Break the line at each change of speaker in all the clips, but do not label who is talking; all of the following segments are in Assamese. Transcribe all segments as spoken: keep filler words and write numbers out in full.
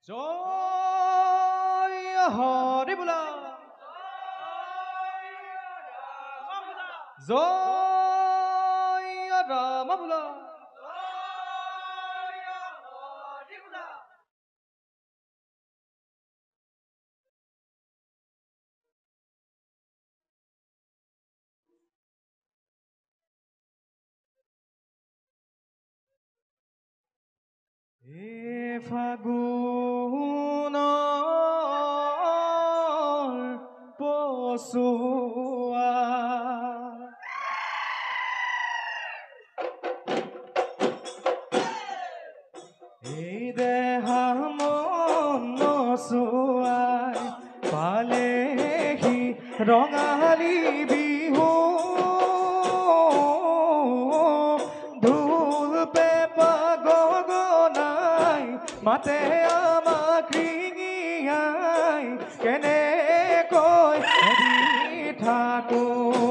জয় হরি বোলা জয় রাম বোলা হে ফাগুনৰ পছুৱা এই দেহা মন নচুৱাই পালেহি ৰঙালী বিহু ঢোল পেঁপা গগনাই মাতে আমাক ৰিঙিয়াই কেনেকৈ এৰি থাকো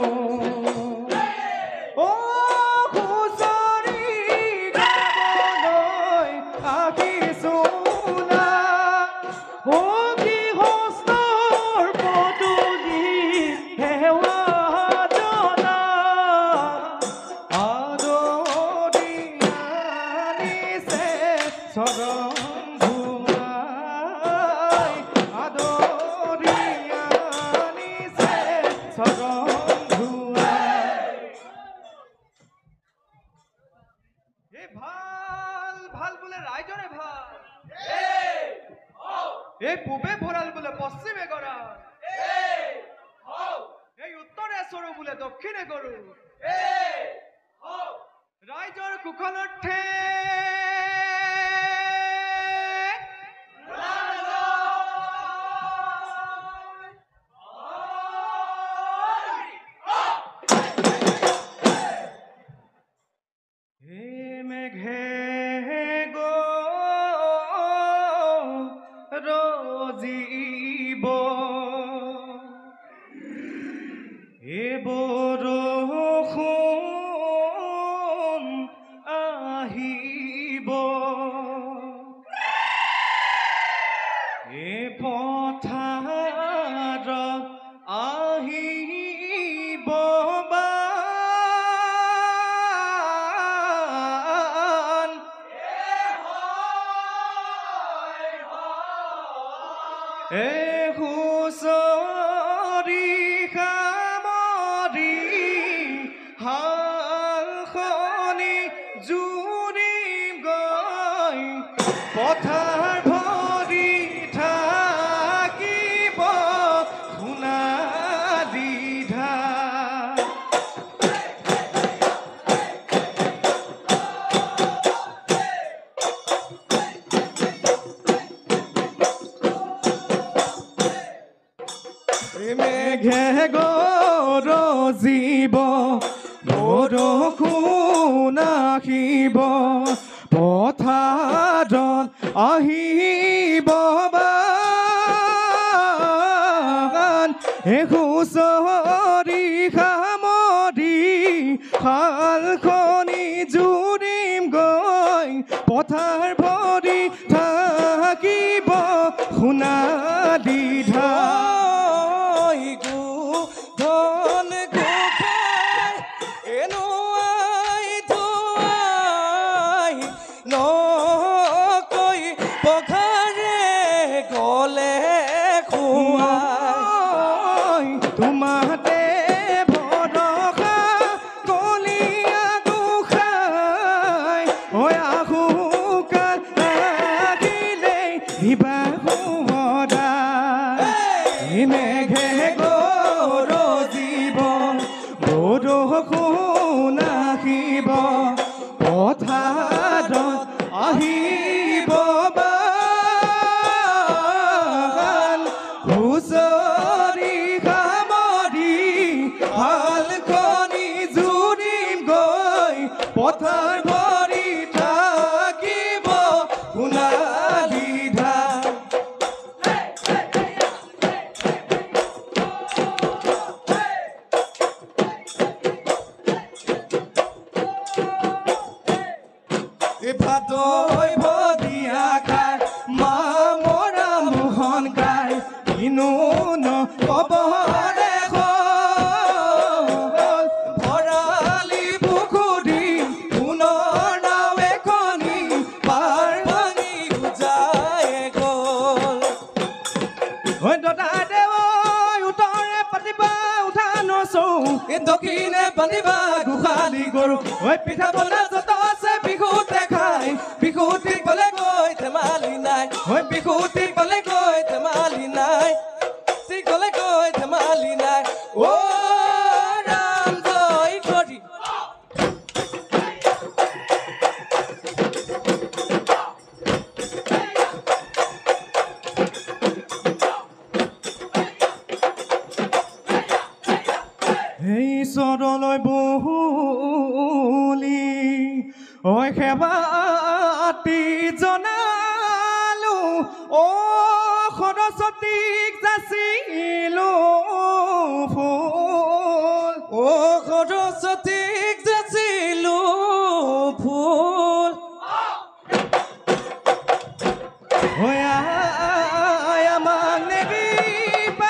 এই পূবে ভরাল বলে পশ্চিমে গড়া এই উত্তরে সরু বলে দক্ষিণে গরু রাইজর কুখলঠে জীব এ বৰষুণ আহিব এ পথাৰত আহিব বান এ হুঁচৰি সামৰি হালখনি জুৰিম গৈ পথাৰ ভৰি থাকিব সোণালী ধান মেঘে গৰজিব বৰষুণ আহিব পথাৰত আহিব বান এ হুঁচৰি সামৰি হালখনি জুৰিম গৈ পথাৰ ভৰি থাকিব সোণালী ধান তোমাতে ভৰসা কলিয়া গোসাঁই হৈ আহো কাল লাগিলে হিবা সোঁৱৰাই মেঘে গৰজিব বৰষুণ আহিব পথাৰত আহিব বান হুঁচৰি হালখনি জুৰিম গৈ পথাৰ ভৰি থাকিব সোণালী ধান ভাদৈ ভদিয়া খাই মাম দক্ষিণে বান্ধিবা গোহালি গৰু ঐ পিঠা পনা যত আছে বিহুতে খাই বিহুতি গলে গৈ ধেমালি নাই ঐ বিহুতি গলে গৈ ধেমালি নাই তি গলে গৈ ধেমালি নাই ও ৰাম জয় কৰি এই চৰলৈ বহুলি ঐ সেৱাতি জনালো ও সৰস্বতীক যাচিলো ফুল ও সৰস্বতীক যাচিলো ফুল ঐ আই আমাক নেৰিবা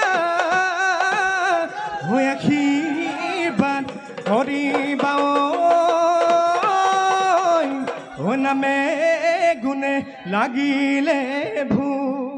ঐ আশীৰ্বাদ কৰিবা ঐ নামে গুণে লাগিলে ভূ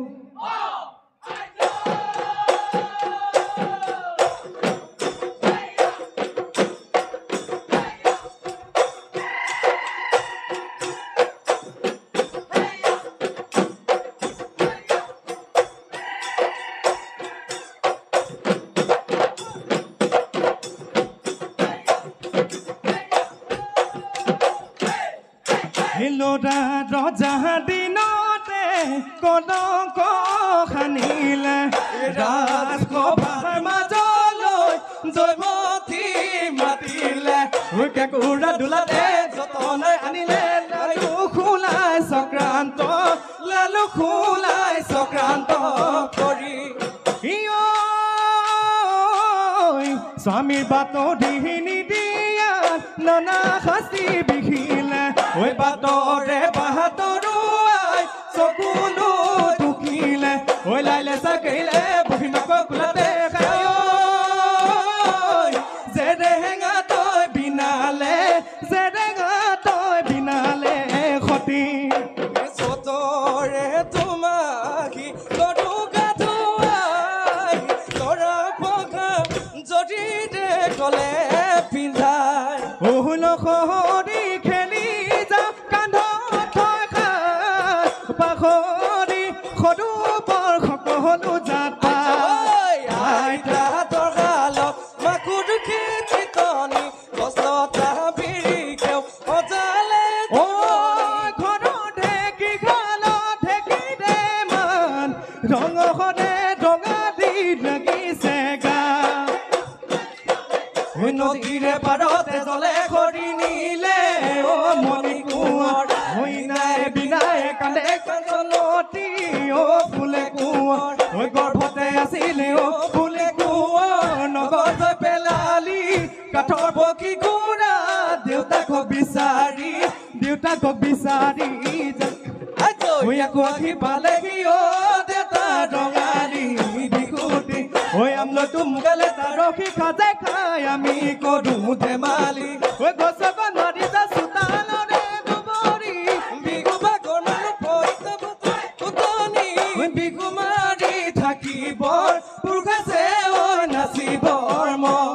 লৰা ৰজা দিনতে কলংক সানিলে ৰাজসভাৰ মাজলৈ জয়মতী মাতিলে কেঁকুৰা দোলাতে যতনে আনিলে লালু খোলাই চক্ৰান্ত লালু খোলাই চক্ৰান্ত কৰি স্বামীৰ বাতৰি নিদিয়াত নানা শাস্তি বিহিলে ঐ বাতৰে বাহাতৰুৱাই চকুলো টুকিলে ঐ লাইলে চাকিলে বহিমাক কোলাতে খায় জেৰেঙা তই বিনালে জেৰেঙা তই বিনালে সতী চতৰে তোমাকি গৰু গাধুৱাই তৰা পঘা যদি দে কলে পিন্ধাই ওহুল সহৰি খেলি যা কান্ধত থৈ খাই পাখৰি সৰু বৰ সকলো জাত পাই আইতা তৰগালক মাকুৰ খেতিতনি গছতা বিৰি খেও অজালে ঐ ঘৰত ঢেকি খালত ঢেকি দে মান ৰঙখনে ৰঙা দি লাগিছে গা নদীৰে পাৰতে জলে খৰি নিলে ও মণি কোঁৱৰ হৈ নাই বিনাই কান্দে কাঞ্চনতী ও ফুলে কোঁৱৰ হৈ গৰ্ভতে আছিলে ও ফুলে কোঁৱৰ নগৰ পেলালি কাঠৰ বকি ঘোঁৰা দেউতাক বিচাৰি দেউতাক বিচাৰি হৈ আকৌ আহি পালেহি ও দেউতা ৰঙালী বিহুতি ঐ আমলটো মুগালে তাৰসী খাজে খাই আমি কৰো ধেমালি ঐ গছক নদী যা চোতালৰে দুবৰি বিহু বাগৰ মানুহ পুতনি বিহু মাৰি থাকিবৰ পুৰুষাছে ঐ নাচিবৰ মন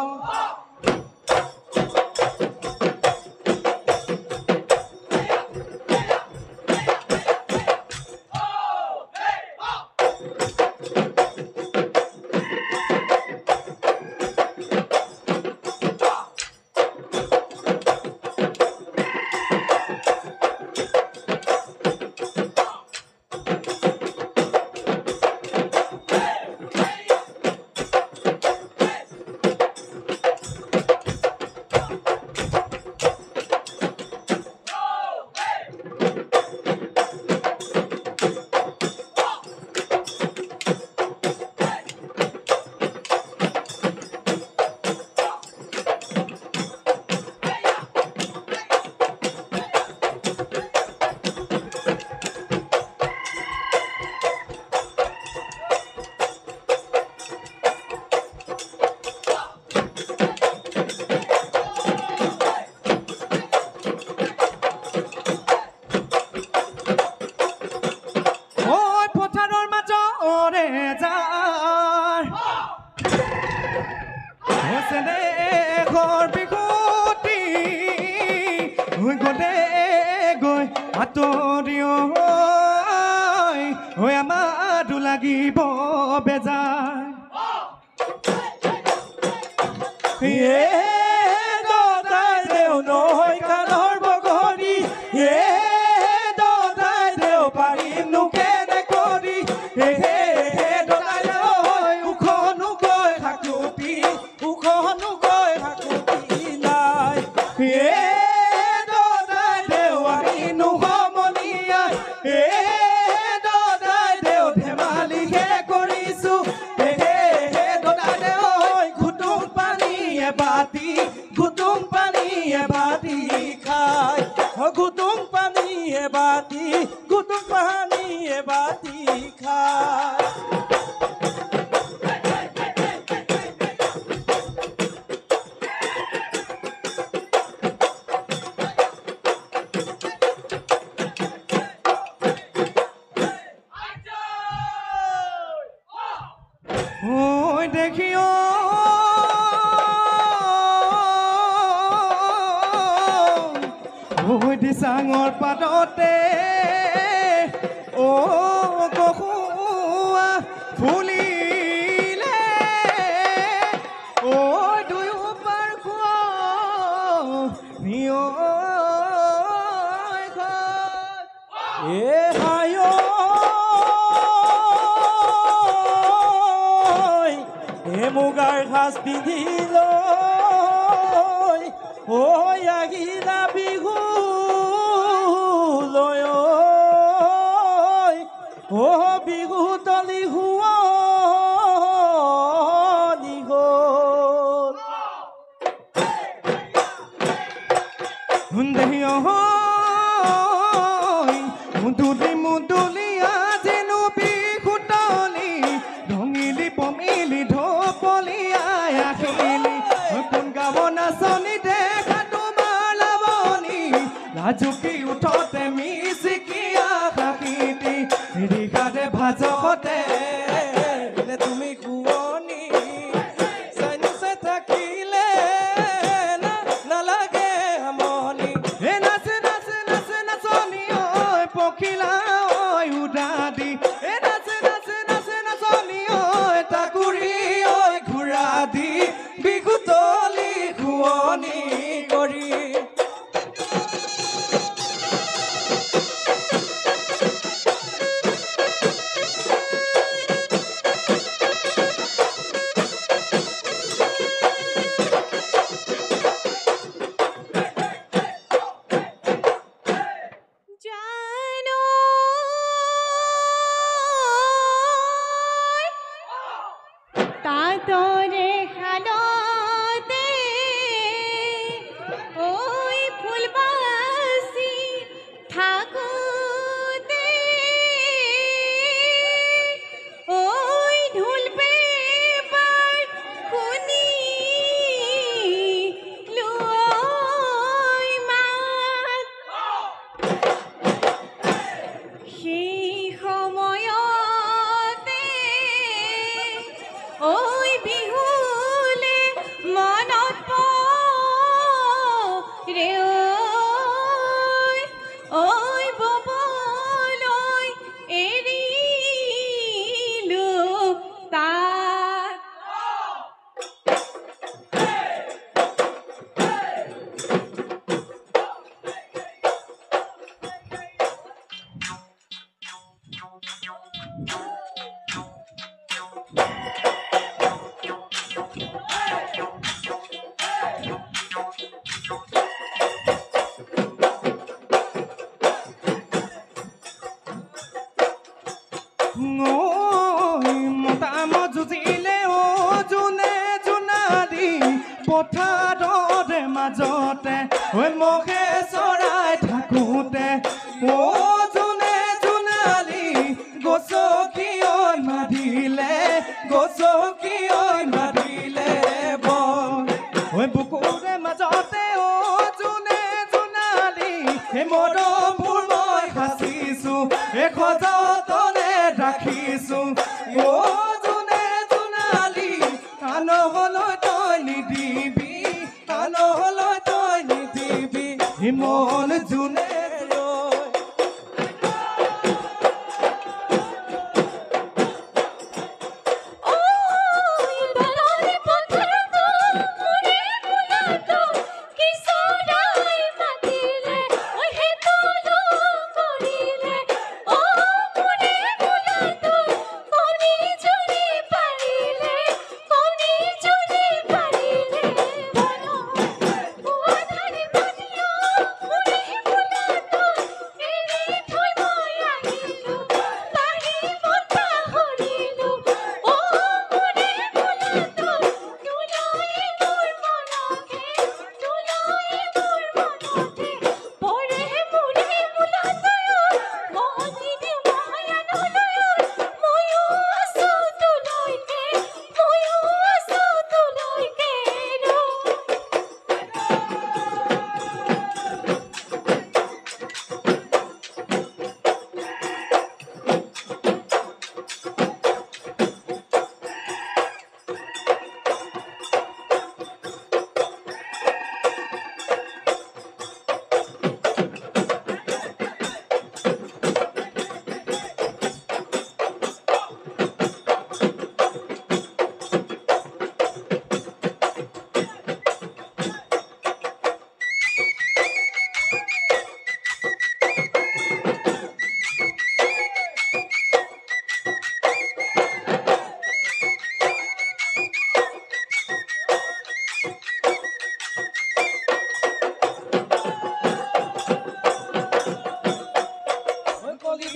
আতৰি ঐ আমাৰো লাগিব বেজাৰ হে দদাই দেও নৈ কাণৰ বগৰী হে দদাই দেও পাৰিম নোকেনে কৰি হে হে দদাই দেও উখনো গৈ হাকুতি উখনো গৈ হাকুতি নাই হে দদাই দেও আহি নোহমনীয়া হে দদাই দেও ধেমালিহে কৰিছো হে হে দদাই দেও ঘুটুং পানীয়ে বাতি ঘুটুং পানীয়ে বাতি খাই ঘুটুং পানীয়ে বাতি ঘুটুং পানীয়ে বাতি খাই ঐ দেখিও ঐ দিচাঙৰ পাততে ও কহুৱা ফুলিলে ঐ দুয়ো পাৰ খোৱা নিয় এ হায় মুগাৰ সাজ পিন্ধিল ঐ আহিলা বিহু লৈ ঐ বিহু তলি শুৱনি হ'ল দেহি মুদুলি মুদুলিয়া যেনো বিহু তলি ৰঙিলি পমিলি ঢপলিয়াই আহিলি কোন গাব নাচনি দেখা তোমাৰ লাবনি লাজুকি উঠতে মিচিকিয়া কাকিতি ৰিকাৰে ভাজতে তুমি শুৱনি চাইনুছে থাকিলে নালাগে আমনি এ নাচে নাচে নাচে নাচনি ঐ পখিলা ঐ উদাদি এ নাচে নাচে নাচে নাচনি ঐ তাকুৰি ঐ ঘূৰা দি বিহু তলি শুৱনি কৰি
তাতরে হালতে ওই ফুলবাসি থাকুতে ওই ঢোল পেপার শুনি লই মাত সেই সময়তে ওই বিহুলে মনত পৰে ওই ববলৈ এৰিলো তাক
মতামজুজিলে ও জোনে জোনালি পথাৰৰে মাজতে ঐ মহে চৰাই থাকোতে ও জোনে জোনালি গছকি ঐ মাৰিলে গছকি ঐ মাৰিলে বন ঐ বুকুৰে মাজতে ও জোনে জোনালি হে মৰমবোৰ মই সাঁচিছো এ সযতনে ৰাখিছো ও জোনে জোনালি কাণলৈ তই নিদিবি কাণলৈ তই নিদিবি মন জোনে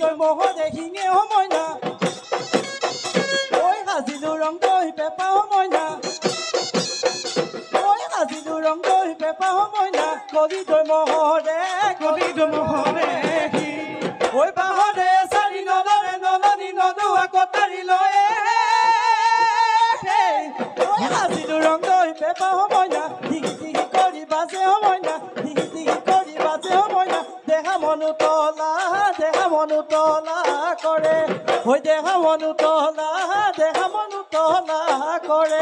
তই মহৰে শিঙে সময় না ঐ সাজিলো ৰং তই পেপা সময় না ঐ সাজিলো ৰং তই পেপা সময় না কলি তই মহৰে
কলি তই মহৰে
ঐ বাহৰে চাৰি নলৰে নলনি নলোৱা কটাৰী লয়ে ঐ সাজিলো ৰং তই পেপা সময় না হিহি হিহি কৰি বাজে সময় না হিহি হিহি কৰি বাজে সময় না দেহা মনো তলা দেহা মনো তলা কৰে ঐ দেহা মনো তলা দেহা মনো তলা কৰে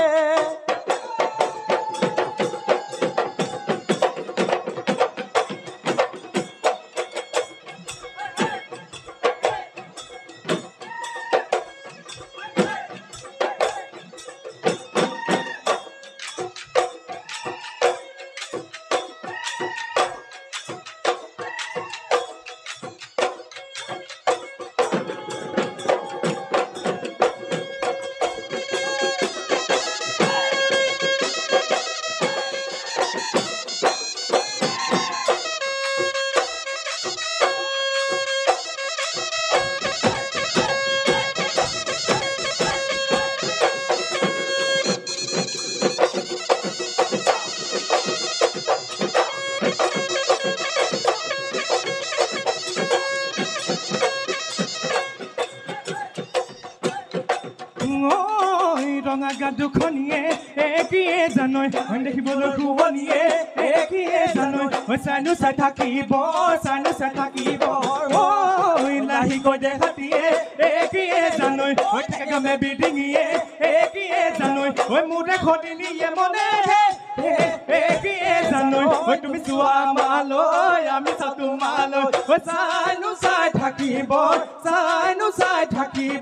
ৰঙা গা দুখনিয়ে একিয়ে জানৈ দেখিবলৈ শুৱনিয়ে একিয়ে জানৈ চাইনো চাই থাকিব চাইনো চাই থাকিব ঐ লাহিকৈ দেখাতিয়ে একিয়ে জানৈ থাকে গামে বিডিঙিয়ে একিয়ে জানৈ ঐ মোৰে খদিলিয়ে মনে একিয়ে জানৈ ঐ তুমি চোৱা মালৈ আমি চাওঁ তোমালৈ চাইনো চাই থাকিব চাইনো চাই থাকিব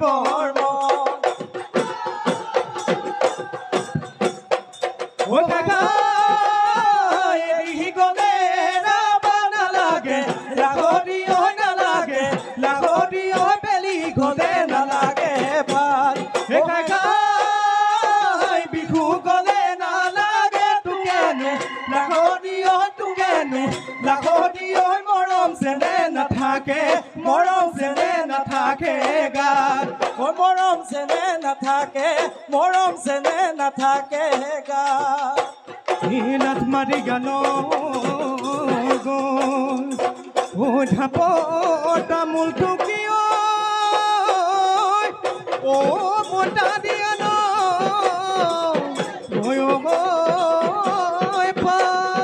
ও কাকা এৰি গলে ৰাবা নালাগে লাগৰি হৈ নালাগে লাগৰি হৈ বেলি গলে নালাগে ভাল হে কাকা বিহু গলে নালাগে তোকেনো লাগৰি হৈ তোকেনো লাগৰি হৈ মৰম যেনে নাথাকে মৰম যেনে নাথাকে গাত
ঐ মৰম যেনে নাথাকে মৰম যেনে নাথাকে গা
নীলাত মাৰি গান ও ঢাপ তামোল টুকিঅ ও বটা দিয়া ন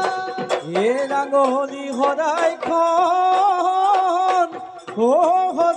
এ ৰাঙলী সদায়খন ও